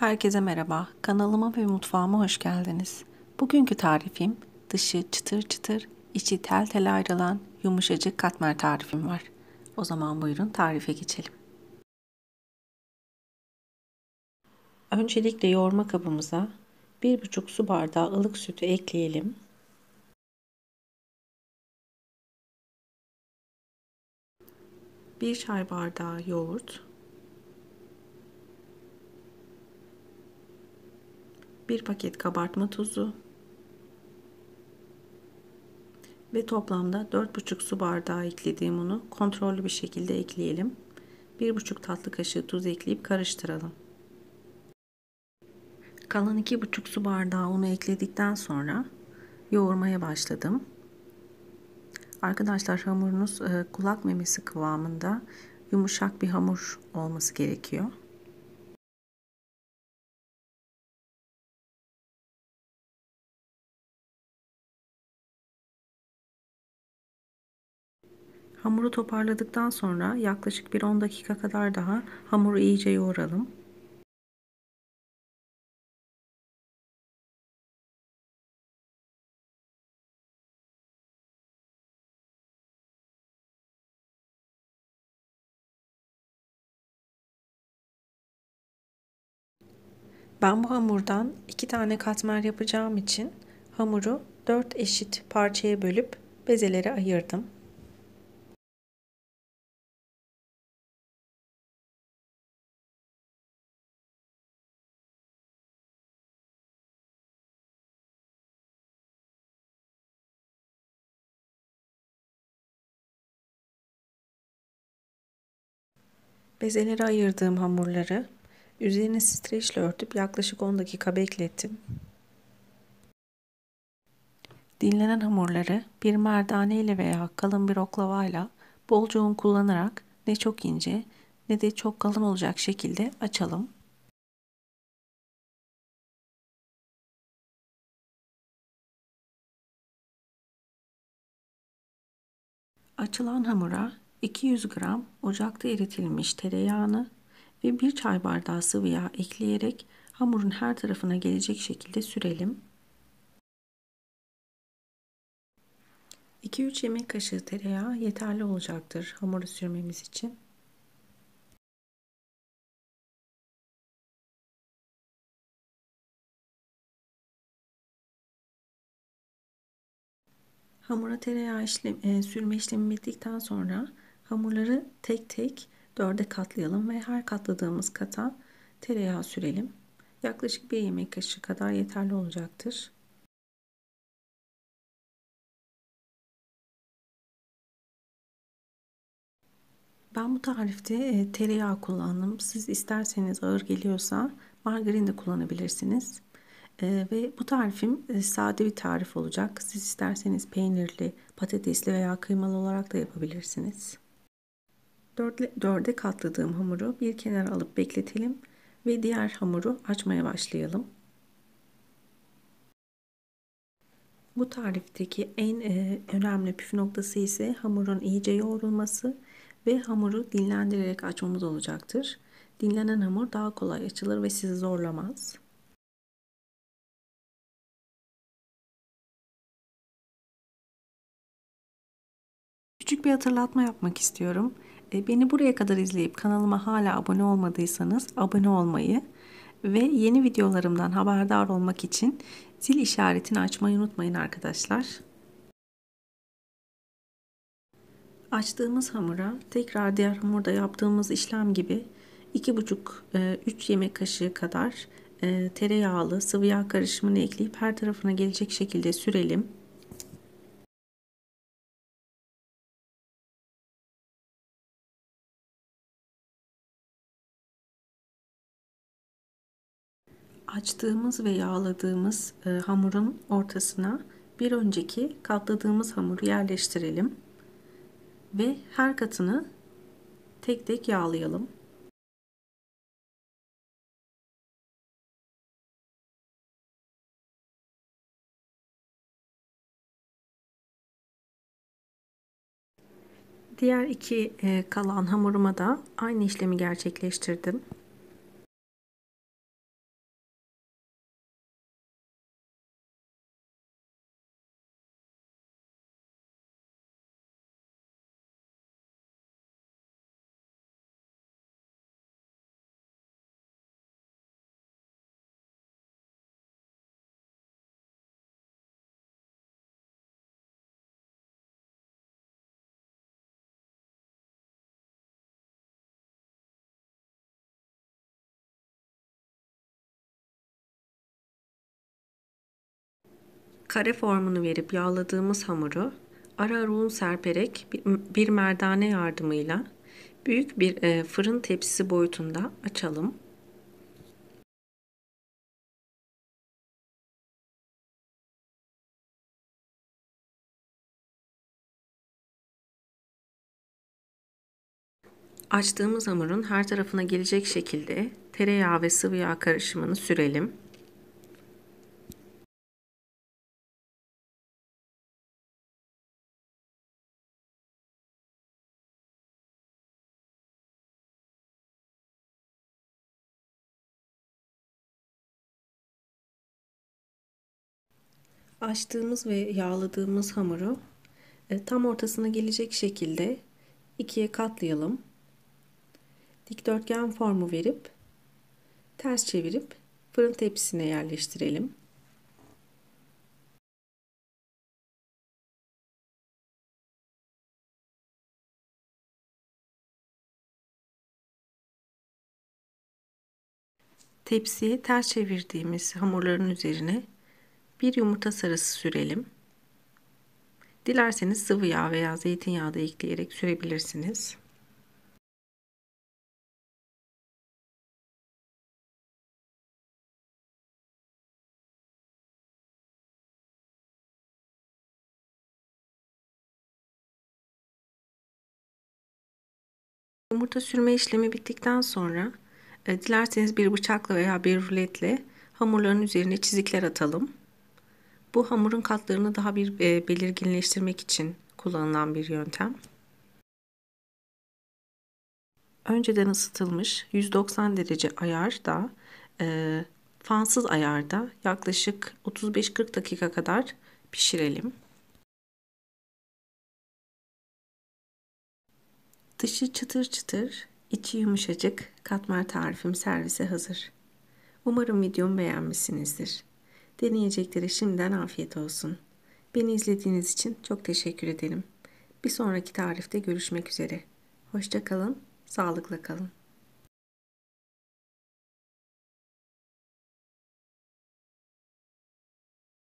Herkese merhaba. Kanalıma ve mutfağıma hoş geldiniz. Bugünkü tarifim dışı çıtır çıtır, içi tel tel ayrılan yumuşacık katmer tarifim var. O zaman buyurun tarife geçelim. Öncelikle yoğurma kabımıza 1,5 su bardağı ılık sütü ekleyelim. Bir çay bardağı yoğurt, 1 paket kabartma tozu ve toplamda 4,5 su bardağı eklediğim unu kontrollü bir şekilde ekleyelim. 1,5 tatlı kaşığı tuz ekleyip karıştıralım. Kalan 2,5 su bardağı unu ekledikten sonra yoğurmaya başladım. Arkadaşlar hamurunuz kulak memesi kıvamında yumuşak bir hamur olması gerekiyor. Hamuru toparladıktan sonra yaklaşık bir 10 dakika kadar daha hamuru iyice yoğuralım. Ben bu hamurdan 2 tane katmer yapacağım için hamuru 4 eşit parçaya bölüp bezelere ayırdım. Bezelere ayırdığım hamurları üzerine streçle örtüp yaklaşık 10 dakika beklettim. Dinlenen hamurları bir merdane ile veya kalın bir oklavayla bolca un kullanarak ne çok ince ne de çok kalın olacak şekilde açalım. Açılan hamura 200 gram ocakta eritilmiş tereyağını ve 1 çay bardağı sıvı yağ ekleyerek hamurun her tarafına gelecek şekilde sürelim. 2-3 yemek kaşığı tereyağı yeterli olacaktır hamuru sürmemiz için. Hamura tereyağı sürme işlemi bittikten sonra hamurları tek tek dörde katlayalım ve her katladığımız kata tereyağı sürelim. Yaklaşık 1 yemek kaşığı kadar yeterli olacaktır. Ben bu tarifte tereyağı kullandım. Siz isterseniz ağır geliyorsa margarin de kullanabilirsiniz. Ve bu tarifim sade bir tarif olacak. Siz isterseniz peynirli, patatesli veya kıymalı olarak da yapabilirsiniz. Dörde katladığım hamuru bir kenara alıp bekletelim ve diğer hamuru açmaya başlayalım. Bu tarifteki en önemli püf noktası ise hamurun iyice yoğrulması ve hamuru dinlendirerek açmamız olacaktır. Dinlenen hamur daha kolay açılır ve sizi zorlamaz. Küçük bir hatırlatma yapmak istiyorum. Beni buraya kadar izleyip kanalıma hala abone olmadıysanız abone olmayı ve yeni videolarımdan haberdar olmak için zil işaretini açmayı unutmayın arkadaşlar. Açtığımız hamura tekrar diğer hamurda yaptığımız işlem gibi 2,5-3 yemek kaşığı kadar tereyağlı sıvı yağ karışımını ekleyip her tarafına gelecek şekilde sürelim. Açtığımız ve yağladığımız hamurun ortasına bir önceki katladığımız hamuru yerleştirelim ve her katını tek tek yağlayalım. Diğer iki kalan hamuruma da aynı işlemi gerçekleştirdim. Kare formunu verip yağladığımız hamuru ara ara un serperek bir merdane yardımıyla büyük bir fırın tepsisi boyutunda açalım. Açtığımız hamurun her tarafına gelecek şekilde tereyağı ve sıvı yağ karışımını sürelim. Açtığımız ve yağladığımız hamuru tam ortasına gelecek şekilde ikiye katlayalım. Dikdörtgen formu verip ters çevirip fırın tepsisine yerleştirelim. Tepsiye ters çevirdiğimiz hamurların üzerine bir yumurta sarısı sürelim. Dilerseniz sıvı yağ veya zeytinyağı da ekleyerek sürebilirsiniz. Yumurta sürme işlemi bittikten sonra dilerseniz bir bıçakla veya bir ruletle hamurların üzerine çizikler atalım. Bu hamurun katlarını daha bir belirginleştirmek için kullanılan bir yöntem. Önceden ısıtılmış 190 derece ayarda, fansız ayarda yaklaşık 35-40 dakika kadar pişirelim. Dışı çıtır çıtır, içi yumuşacık katmer tarifim servise hazır. Umarım videomu beğenmişsinizdir. Deneyeceklere şimdiden afiyet olsun. Beni izlediğiniz için çok teşekkür ederim. Bir sonraki tarifte görüşmek üzere. Hoşça kalın, sağlıkla kalın.